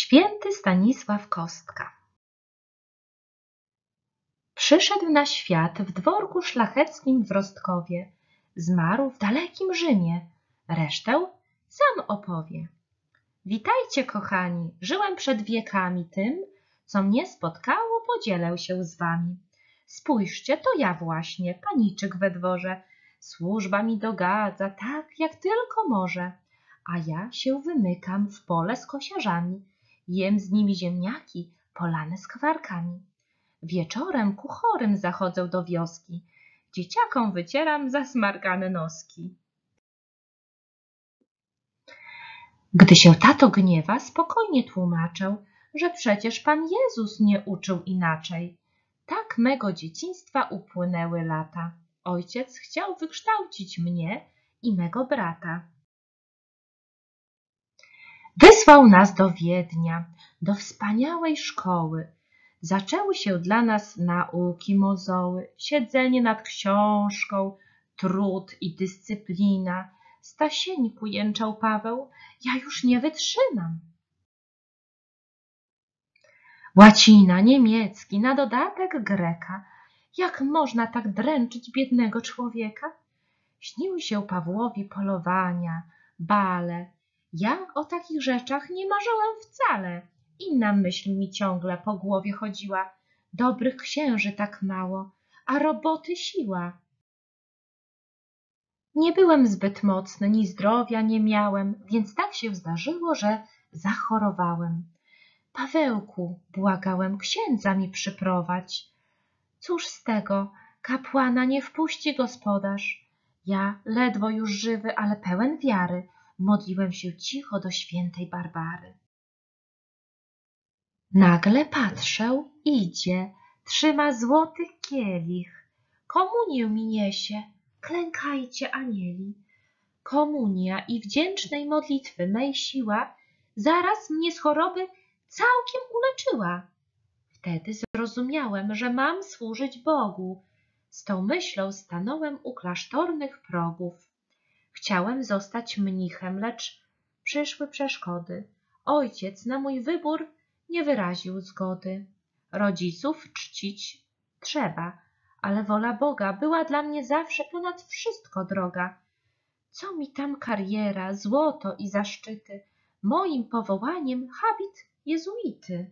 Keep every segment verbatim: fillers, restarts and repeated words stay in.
Święty Stanisław Kostka. Przyszedł na świat w dworku szlacheckim w Rostkowie. Zmarł w dalekim Rzymie. Resztę sam opowie. Witajcie, kochani, żyłem przed wiekami tym, co mnie spotkało, podzielę się z wami. Spójrzcie, to ja właśnie, paniczyk we dworze. Służba mi dogadza tak, jak tylko może, a ja się wymykam w pole z kosiarzami. Jem z nimi ziemniaki polane skwarkami. Wieczorem ku chorym zachodzę do wioski. Dzieciakom wycieram zasmarkane noski. Gdy się tato gniewa, spokojnie tłumaczę, że przecież Pan Jezus nie uczył inaczej. Tak mego dzieciństwa upłynęły lata. Ojciec chciał wykształcić mnie i mego brata. Wysłał nas do Wiednia, do wspaniałej szkoły. Zaczęły się dla nas nauki mozoły, siedzenie nad książką, trud i dyscyplina. Stasieńku, jęczał Paweł, ja już nie wytrzymam. Łacina, niemiecki, na dodatek greka. Jak można tak dręczyć biednego człowieka? Śniły się Pawłowi polowania, bale. Ja o takich rzeczach nie marzyłem wcale. Inna myśl mi ciągle po głowie chodziła. Dobrych księży tak mało, a roboty siła. Nie byłem zbyt mocny, ni zdrowia nie miałem, więc tak się zdarzyło, że zachorowałem. Pawełku, błagałem, księdza mi przyprowadź. Cóż z tego, kapłana nie wpuści gospodarz. Ja, ledwo już żywy, ale pełen wiary, modliłem się cicho do świętej Barbary. Nagle patrzę, idzie, trzyma złoty kielich. Komunię mi niesie, klękajcie, anieli. Komunia i wdzięcznej modlitwy mej siła zaraz mnie z choroby całkiem uleczyła. Wtedy zrozumiałem, że mam służyć Bogu. Z tą myślą stanąłem u klasztornych progów. Chciałem zostać mnichem, lecz przyszły przeszkody. Ojciec na mój wybór nie wyraził zgody. Rodziców czcić trzeba, ale wola Boga była dla mnie zawsze ponad wszystko droga. Co mi tam kariera, złoto i zaszczyty? Moim powołaniem habit jezuity.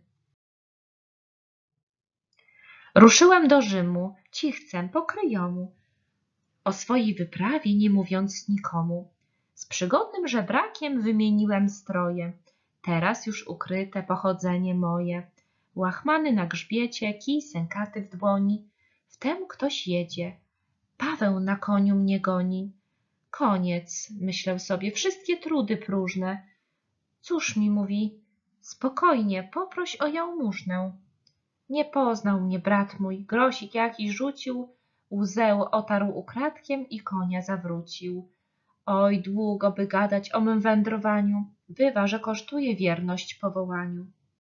Ruszyłem do Rzymu, cichcem, po kryjomu, o swojej wyprawie nie mówiąc nikomu. Z przygodnym żebrakiem wymieniłem stroje, teraz już ukryte pochodzenie moje. Łachmany na grzbiecie, kij sękaty w dłoni. Wtem ktoś jedzie, Paweł na koniu mnie goni. Koniec, myślę sobie, wszystkie trudy próżne. Cóż mi mówi, spokojnie, poproś o jałmużnę. Nie poznał mnie brat mój, grosik jakiś rzucił, łzę otarł ukradkiem i konia zawrócił. Oj, długo by gadać o mym wędrowaniu, bywa, że kosztuje wierność powołaniu.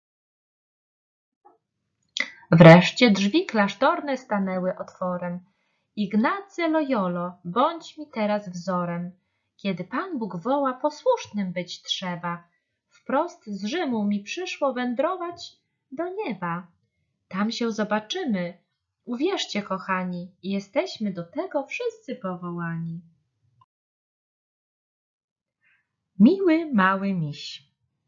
Wreszcie drzwi klasztorne stanęły otworem. Ignacy Loyolo, bądź mi teraz wzorem. Kiedy Pan Bóg woła, posłusznym być trzeba. Wprost z Rzymu mi przyszło wędrować do nieba. Tam się zobaczymy. Uwierzcie, kochani, jesteśmy do tego wszyscy powołani. Miły mały miś.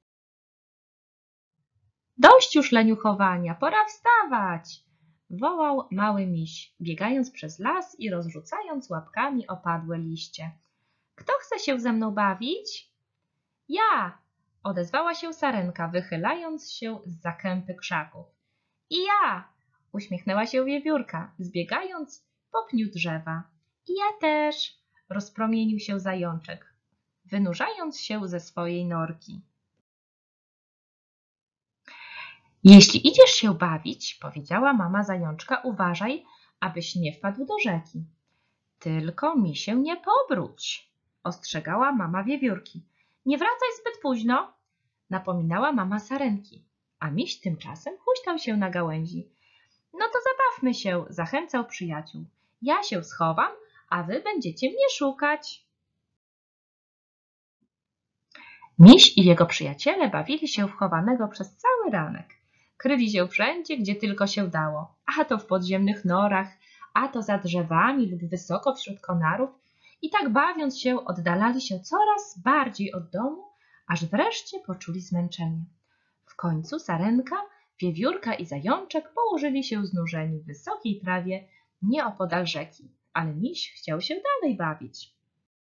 Dość już leniuchowania, pora wstawać! Wołał mały miś, biegając przez las i rozrzucając łapkami opadłe liście. Kto chce się ze mną bawić? Ja! Odezwała się sarenka, wychylając się z kępy krzaków. I ja! Uśmiechnęła się wiewiórka, zbiegając po pniu drzewa. I ja też! Rozpromienił się zajączek, wynurzając się ze swojej norki. Jeśli idziesz się bawić, powiedziała mama zajączka, uważaj, abyś nie wpadł do rzeki. Tylko mi się nie pobróć, ostrzegała mama wiewiórki. Nie wracaj zbyt późno, napominała mama sarenki, a miś tymczasem huśtał się na gałęzi. No to zabawmy się, zachęcał przyjaciół. Ja się schowam, a wy będziecie mnie szukać. Miś i jego przyjaciele bawili się w chowanego przez cały ranek. Kryli się wszędzie, gdzie tylko się dało, a to w podziemnych norach, a to za drzewami lub wysoko wśród konarów, i tak bawiąc się oddalali się coraz bardziej od domu, aż wreszcie poczuli zmęczenie. W końcu Sarenka, Wiewiórka i Zajączek położyli się znużeni w wysokiej trawie nieopodal rzeki, ale Miś chciał się dalej bawić.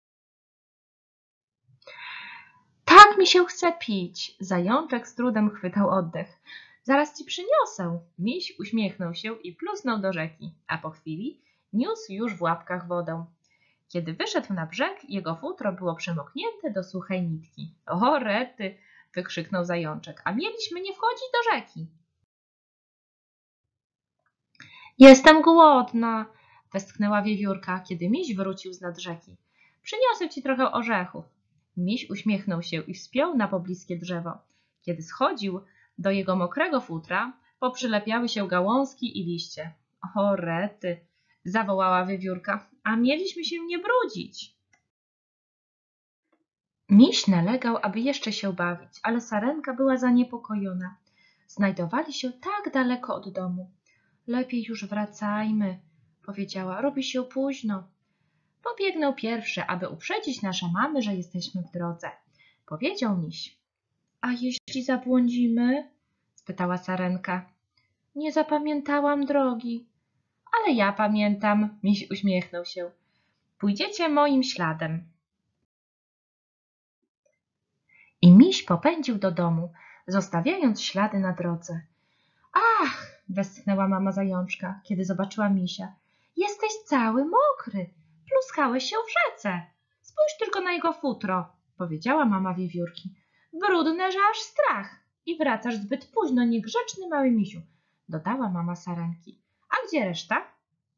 Tak mi się chce pić. Zajączek z trudem chwytał oddech. Zaraz ci przyniosę. Miś uśmiechnął się i plusnął do rzeki, a po chwili niósł już w łapkach wodę. Kiedy wyszedł na brzeg, jego futro było przemoknięte do suchej nitki. O rety! Wykrzyknął Zajączek, a mieliśmy nie wchodzić do rzeki. Jestem głodna, westchnęła Wiewiórka, kiedy Miś wrócił z nad rzeki. Przyniosę ci trochę orzechów. Miś uśmiechnął się i wspiął na pobliskie drzewo. Kiedy schodził, do jego mokrego futra poprzylepiały się gałązki i liście. O rety, zawołała Wiewiórka, a mieliśmy się nie brudzić. Miś nalegał, aby jeszcze się bawić, ale Sarenka była zaniepokojona. Znajdowali się tak daleko od domu. Lepiej już wracajmy, powiedziała, robi się późno. Pobiegnę pierwszy, aby uprzedzić nasze mamy, że jesteśmy w drodze, powiedział Miś. A jeśli zabłądzimy? Spytała Sarenka. Nie zapamiętałam drogi. Ale ja pamiętam, Miś uśmiechnął się. Pójdziecie moim śladem. I Miś popędził do domu, zostawiając ślady na drodze. Ach, westchnęła mama Zajączka, kiedy zobaczyła Misia. Jesteś cały mokry, pluskałeś się w rzece. Spójrz tylko na jego futro, powiedziała mama Wiewiórki. Brudne, że aż strach. I wracasz zbyt późno, niegrzeczny mały misiu, dodała mama Sarenki. A gdzie reszta?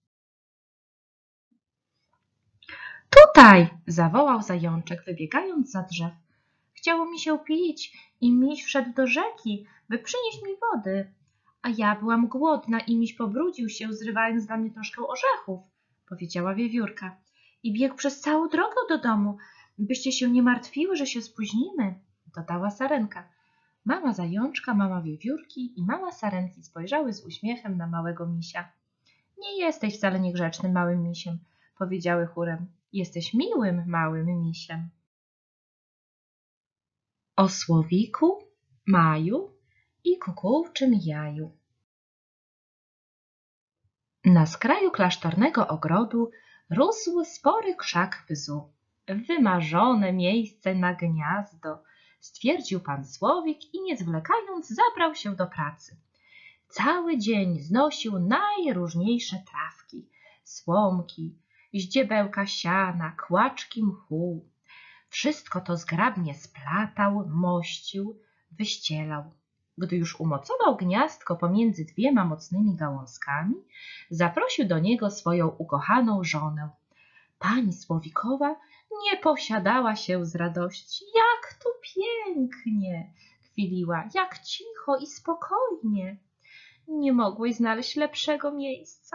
Tutaj, zawołał Zajączek, wybiegając za drzew. Chciało mi się pić i Miś wszedł do rzeki, by przynieść mi wody. A ja byłam głodna i Miś pobrudził się, zrywając dla mnie troszkę orzechów, powiedziała Wiewiórka. I biegł przez całą drogę do domu, byście się nie martwiły, że się spóźnimy, dodała Sarenka. Mama Zajączka, mama Wiewiórki i mama Sarenki spojrzały z uśmiechem na małego Misia. Nie jesteś wcale niegrzecznym małym misiem, powiedziały chórem. Jesteś miłym małym misiem. O słowiku, maju i kukułczym jaju. Na skraju klasztornego ogrodu rósł spory krzak bzu. Wymarzone miejsce na gniazdo, stwierdził pan Słowik i nie zwlekając zabrał się do pracy. Cały dzień znosił najróżniejsze trawki, słomki, ździebełka siana, kłaczki mchu. Wszystko to zgrabnie splatał, mościł, wyścielał. Gdy już umocował gniazdko pomiędzy dwiema mocnymi gałązkami, zaprosił do niego swoją ukochaną żonę. Pani Słowikowa nie posiadała się z radości. Jak tu pięknie, kwiliła, jak cicho i spokojnie. Nie mogłeś znaleźć lepszego miejsca.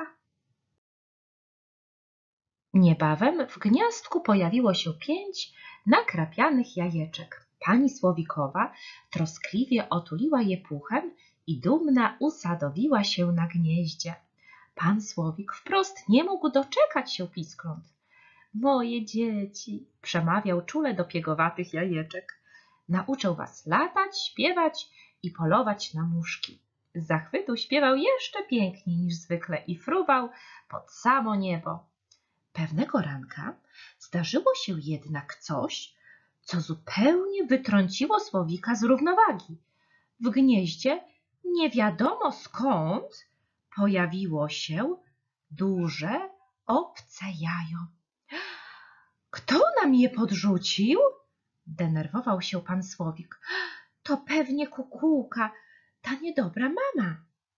Niebawem w gniazdku pojawiło się pięć nakrapianych jajeczek. Pani Słowikowa troskliwie otuliła je puchem i dumna usadowiła się na gnieździe. Pan Słowik wprost nie mógł doczekać się piskląt. Moje dzieci, przemawiał czule do piegowatych jajeczek, nauczę was latać, śpiewać i polować na muszki. Z zachwytu śpiewał jeszcze piękniej niż zwykle i fruwał pod samo niebo. Pewnego ranka zdarzyło się jednak coś, co zupełnie wytrąciło Słowika z równowagi. W gnieździe nie wiadomo skąd pojawiło się duże, obce jajo. Kto nam je podrzucił? Denerwował się pan Słowik. To pewnie kukułka, ta niedobra mama.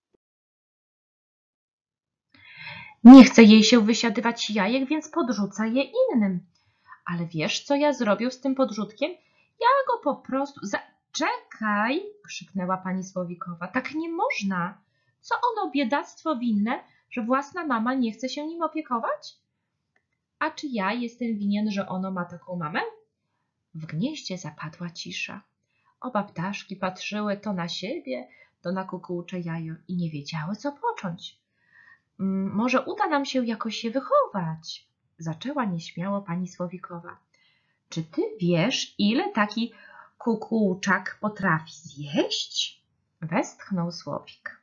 Nie chce jej się wysiadywać jajek, więc podrzuca je innym. Ale wiesz, co ja zrobię z tym podrzutkiem? Ja go po prostu... Zaczekaj, krzyknęła pani Słowikowa. Tak nie można. Co ono biedactwo winne, że własna mama nie chce się nim opiekować? A czy ja jestem winien, że ono ma taką mamę? W gnieździe zapadła cisza. Oba ptaszki patrzyły to na siebie, to na kukułcze jajo i nie wiedziały, co począć. Może uda nam się jakoś je wychować, zaczęła nieśmiało pani Słowikowa. Czy ty wiesz, ile taki kukułczak potrafi zjeść? Westchnął Słowik.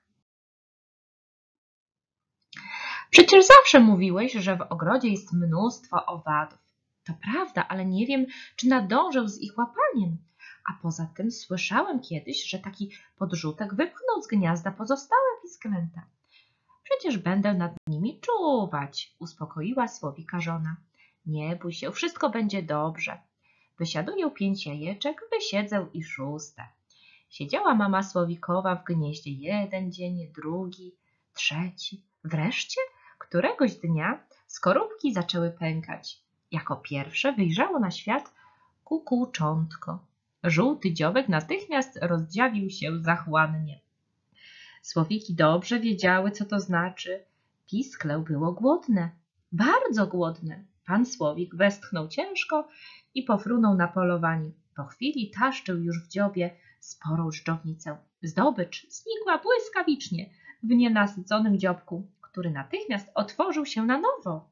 Przecież zawsze mówiłeś, że w ogrodzie jest mnóstwo owadów. To prawda, ale nie wiem, czy nadążę z ich łapaniem. A poza tym słyszałem kiedyś, że taki podrzutek wypchnął z gniazda pozostałe pisklęta. Przecież będę nad nimi czuwać, uspokoiła Słowika żona. Nie bój się, wszystko będzie dobrze. Wysiaduję pięć jajeczek, wysiedzę i szóste. Siedziała mama Słowikowa w gnieździe jeden dzień, drugi, trzeci. Wreszcie któregoś dnia skorupki zaczęły pękać. Jako pierwsze wyjrzało na świat kukułczątko. Żółty dziobek natychmiast rozdziawił się zachłannie. Słowiki dobrze wiedziały, co to znaczy. Piskle było głodne, bardzo głodne. Pan Słowik westchnął ciężko i pofrunął na polowanie. Po chwili taszczył już w dziobie sporą dżdżownicę. Zdobycz znikła błyskawicznie w nienasyconym dziobku, który natychmiast otworzył się na nowo.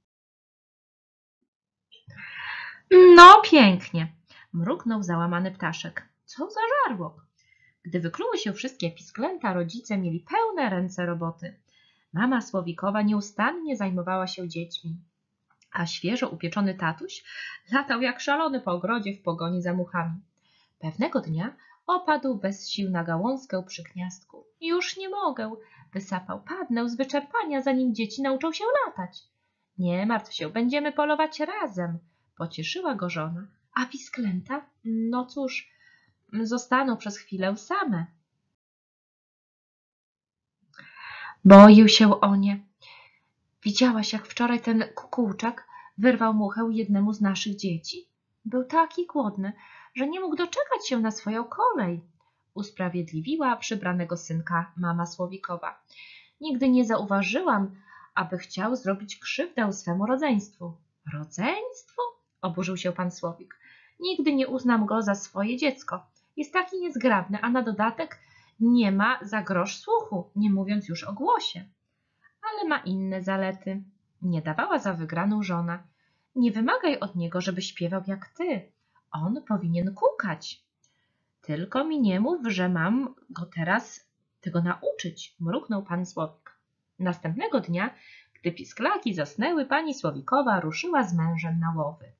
No pięknie, mruknął załamany ptaszek. Co za żarłok! Gdy wykluły się wszystkie pisklęta, rodzice mieli pełne ręce roboty. Mama Słowikowa nieustannie zajmowała się dziećmi, a świeżo upieczony tatuś latał jak szalony po ogrodzie w pogoni za muchami. Pewnego dnia opadł bez sił na gałązkę przy gniazdku. Już nie mogę, wysapał, padnę z wyczerpania, zanim dzieci nauczą się latać. Nie martw się, będziemy polować razem, pocieszyła go żona. A pisklęta? No cóż, zostaną przez chwilę same. Boję się o nie. Widziałaś, jak wczoraj ten kukułczak wyrwał muchę jednemu z naszych dzieci? Był taki głodny, że nie mógł doczekać się na swoją kolej, usprawiedliwiła przybranego synka mama Słowikowa. Nigdy nie zauważyłam, aby chciał zrobić krzywdę swemu rodzeństwu. Rodzeństwu? Oburzył się pan Słowik. Nigdy nie uznam go za swoje dziecko. Jest taki niezgrabny, a na dodatek nie ma za grosz słuchu, nie mówiąc już o głosie. Ale ma inne zalety. Nie dawała za wygraną żona. Nie wymagaj od niego, żeby śpiewał jak ty. On powinien kukać. Tylko mi nie mów, że mam go teraz tego nauczyć, mruknął pan Słowik. Następnego dnia, gdy pisklaki zasnęły, pani Słowikowa ruszyła z mężem na łowy.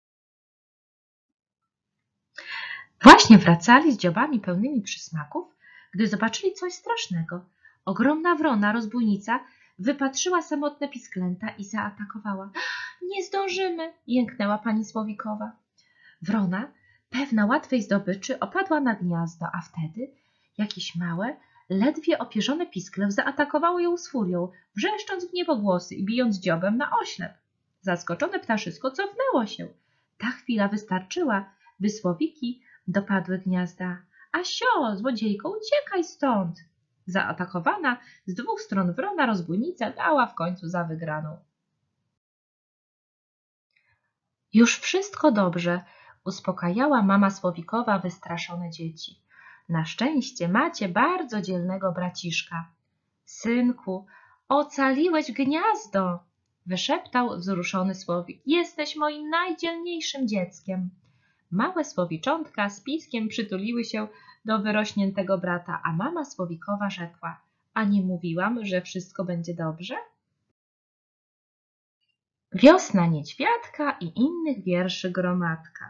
Właśnie wracali z dziobami pełnymi przysmaków, gdy zobaczyli coś strasznego. Ogromna wrona, rozbójnica, wypatrzyła samotne pisklęta i zaatakowała. Nie zdążymy, jęknęła pani Słowikowa. Wrona, pewna łatwej zdobyczy, opadła na gniazdo, a wtedy jakieś małe, ledwie opierzone piskle zaatakowało ją z furią, wrzeszcząc w niebogłosy i bijąc dziobem na oślep. Zaskoczone ptaszysko cofnęło się. Ta chwila wystarczyła, by słowiki dopadły gniazda. Asio, złodziejko, uciekaj stąd! Zaatakowana z dwóch stron wrona rozbójnica dała w końcu za wygraną. Już wszystko dobrze, uspokajała mama Słowikowa wystraszone dzieci. Na szczęście macie bardzo dzielnego braciszka. Synku, ocaliłeś gniazdo, wyszeptał wzruszony Słowik. Jesteś moim najdzielniejszym dzieckiem. Małe słowiczątka z piskiem przytuliły się do wyrośniętego brata, a mama Słowikowa rzekła: a nie mówiłam, że wszystko będzie dobrze? Wiosna niedźwiadka i innych wierszy gromadka.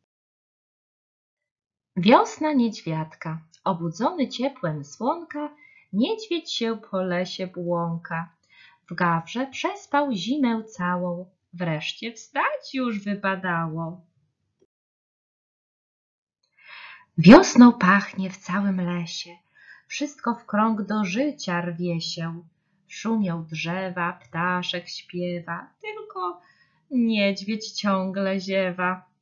Wiosna niedźwiadka, obudzony ciepłem słonka, niedźwiedź się po lesie błąka. W gawrze przespał zimę całą, wreszcie wstać już wypadało. Wiosną pachnie w całym lesie, wszystko w krąg do życia rwie się. Szumią drzewa, ptaszek śpiewa, tylko niedźwiedź ciągle ziewa.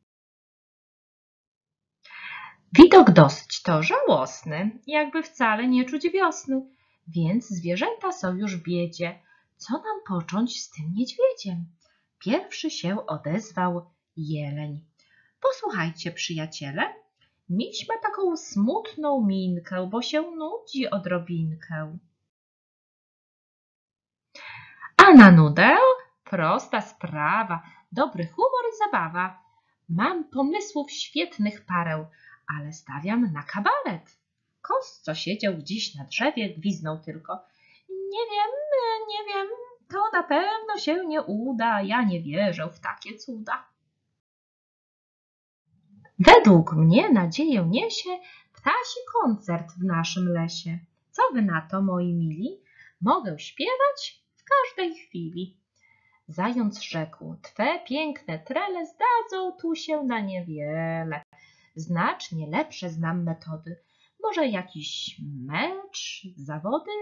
Widok dosyć to żałosny, jakby wcale nie czuć wiosny, więc zwierzęta są już w biedzie. Co nam począć z tym niedźwiedziem? Pierwszy się odezwał jeleń. Posłuchajcie, przyjaciele, miś ma taką smutną minkę, bo się nudzi odrobinkę. A na nudę? Prosta sprawa, dobry humor i zabawa. Mam pomysłów świetnych parę, ale stawiam na kabaret. Kos, co siedział dziś na drzewie, gwiznął tylko. Nie wiem, nie wiem, to na pewno się nie uda, ja nie wierzę w takie cuda. Według mnie nadzieję niesie ptasi koncert w naszym lesie. Co wy na to, moi mili? Mogę śpiewać w każdej chwili. Zając rzekł, twe piękne trele zdadzą tu się na niewiele. Znacznie lepsze znam metody. Może jakiś mecz, zawody?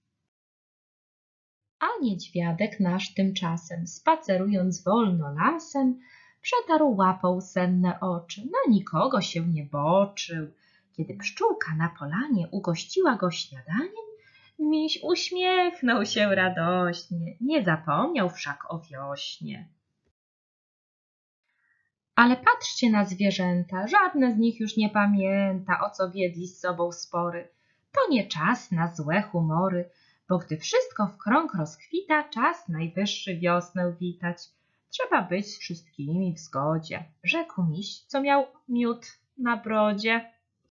A niedźwiadek nasz tymczasem, spacerując wolno lasem, przetarł łapą senne oczy, na nikogo się nie boczył. Kiedy pszczółka na polanie ugościła go śniadaniem, miś uśmiechnął się radośnie, nie zapomniał wszak o wiośnie. Ale patrzcie na zwierzęta, żadne z nich już nie pamięta, o co wiedli z sobą spory. To nie czas na złe humory, bo gdy wszystko w krąg rozkwita, czas najwyższy wiosnę witać. Trzeba być z wszystkimi w zgodzie, rzekł miś, co miał miód na brodzie.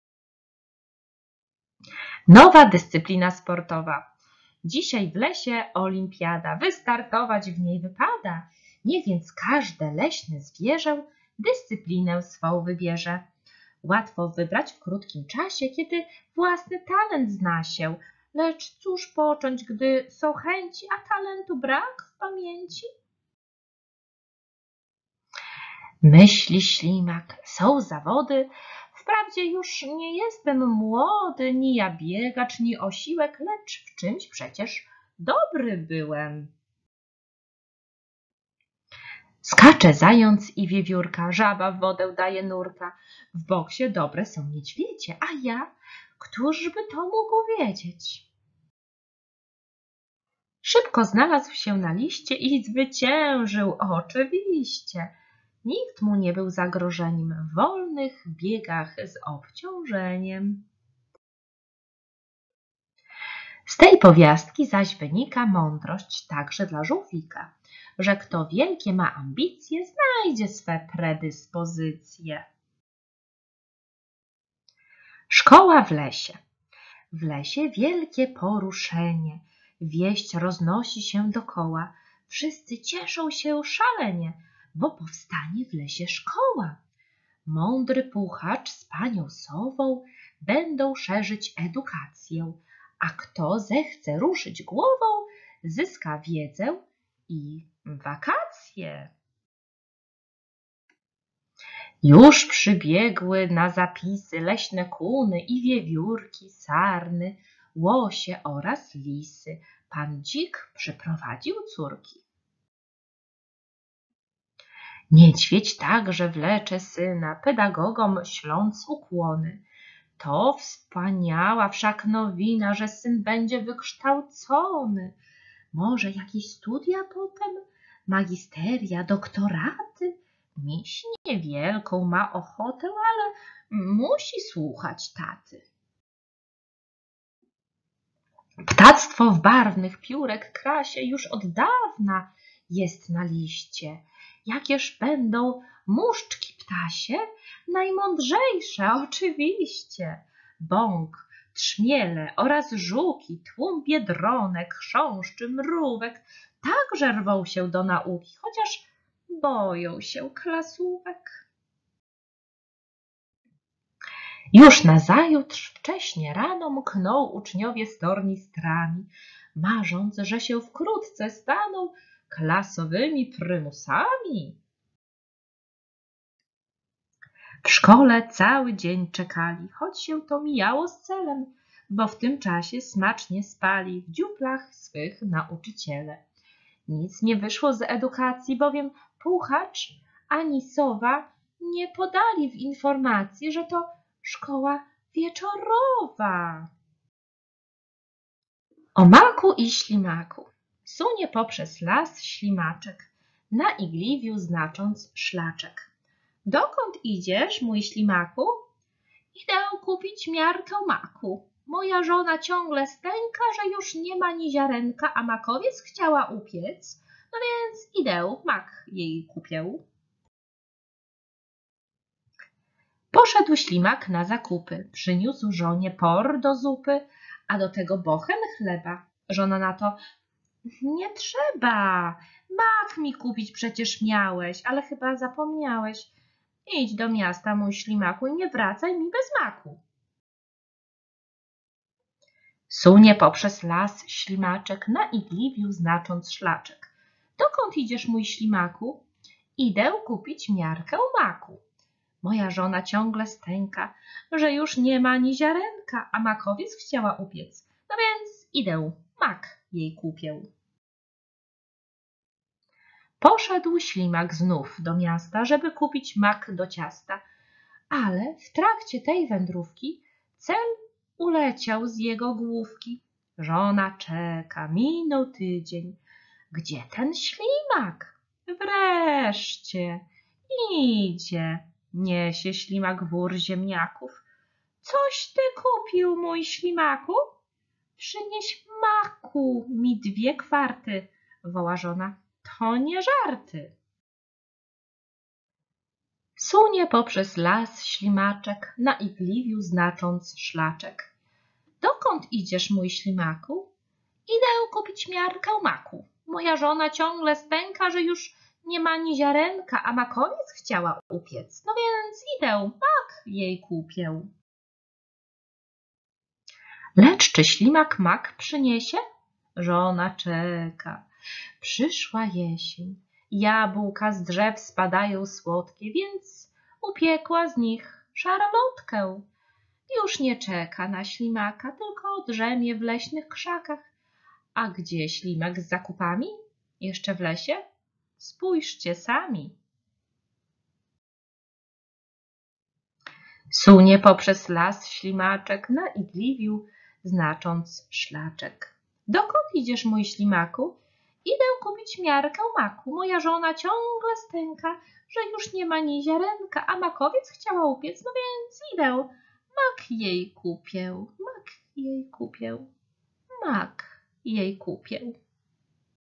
Nowa dyscyplina sportowa. Dzisiaj w lesie olimpiada, wystartować w niej wypada. Niech więc każde leśne zwierzę dyscyplinę swą wybierze. Łatwo wybrać w krótkim czasie, kiedy własny talent zna się. Lecz cóż począć, gdy są chęci, a talentu brak w pamięci? Myśli ślimak, są zawody. Wprawdzie już nie jestem młody, ni ja biegacz, ni osiłek, lecz w czymś przecież dobry byłem. Skacze zając i wiewiórka, żaba w wodę daje nurka. W boksie dobre są niedźwiedzie, a ja, któż by to mógł wiedzieć? Szybko znalazł się na liście i zwyciężył oczywiście. Nikt mu nie był zagrożeniem w wolnych biegach z obciążeniem. Z tej powiastki zaś wynika mądrość także dla żółwika, że kto wielkie ma ambicje, znajdzie swe predyspozycje. Szkoła w lesie. W lesie wielkie poruszenie. Wieść roznosi się dokoła. Wszyscy cieszą się szalenie, bo powstanie w lesie szkoła. Mądry puchacz z panią sową będą szerzyć edukację, a kto zechce ruszyć głową, zyska wiedzę i wakacje. Już przybiegły na zapisy leśne kuny i wiewiórki, sarny, łosie oraz lisy. Pan dzik przyprowadził córki. Niedźwiedź także wlecze syna, pedagogom śląc ukłony. To wspaniała wszak nowina, że syn będzie wykształcony. Może jakieś studia potem, magisteria, doktoraty? Miś niewielką ma ochotę, ale musi słuchać taty. Ptactwo w barwnych piórek krasie już od dawna jest na liście. Jakież będą muszczki ptasie? Najmądrzejsze oczywiście. Bąk, trzmiele oraz żuki, tłum biedronek, chrząszczy, mrówek także rwą się do nauki, chociaż boją się klasówek. Już nazajutrz wcześnie rano mkną uczniowie z tornistrami, marząc, że się wkrótce staną klasowymi prymusami. W szkole cały dzień czekali, choć się to mijało z celem, bo w tym czasie smacznie spali w dziuplach swych nauczyciele. Nic nie wyszło z edukacji, bowiem puchacz ani sowa nie podali w informacji, że to szkoła wieczorowa. O maku i ślimaku. Sunie poprzez las ślimaczek, na igliwiu znacząc szlaczek. Dokąd idziesz, mój ślimaku? Idę kupić miarkę maku. Moja żona ciągle stęka, że już nie ma ni ziarenka, a makowiec chciała upiec, no więc idę, mak jej kupię. Poszedł ślimak na zakupy, przyniósł żonie por do zupy, a do tego bochen chleba. Żona na to: nie trzeba, mak mi kupić przecież miałeś, ale chyba zapomniałeś. Idź do miasta, mój ślimaku, i nie wracaj mi bez maku. Sunie poprzez las ślimaczek, na igliwiu znacząc szlaczek. Dokąd idziesz, mój ślimaku? Idę kupić miarkę maku. Moja żona ciągle stęka, że już nie ma ni ziarenka, a makowiec chciała upiec, no więc idę, mak jej kupię. Poszedł ślimak znów do miasta, żeby kupić mak do ciasta, ale w trakcie tej wędrówki cel uleciał z jego główki. Żona czeka, minął tydzień. Gdzie ten ślimak? Wreszcie idzie, niesie ślimak wór ziemniaków. Coś ty kupił, mój ślimaku? Przynieś maku mi dwie kwarty, woła żona. To nie żarty. Sunie poprzez las ślimaczek, na igliwiu znacząc szlaczek. Dokąd idziesz, mój ślimaku? Idę kupić miarkę maku. Moja żona ciągle stęka, że już nie ma ni ziarenka, a makowiec chciała upiec, no więc idę, mak jej kupię. Lecz czy ślimak mak przyniesie? Żona czeka. Przyszła jesień, jabłka z drzew spadają słodkie, więc upiekła z nich szarlotkę. Już nie czeka na ślimaka, tylko drzemie w leśnych krzakach. A gdzie ślimak z zakupami? Jeszcze w lesie? Spójrzcie sami. Sunie poprzez las ślimaczek, na igliwiu znacząc szlaczek. Dokąd idziesz, mój ślimaku? Idę kupić miarkę maku. Moja żona ciągle stęka, że już nie ma ni ziarenka, a makowiec chciała upiec, no więc idę, mak jej kupię, mak jej kupię, mak jej kupię.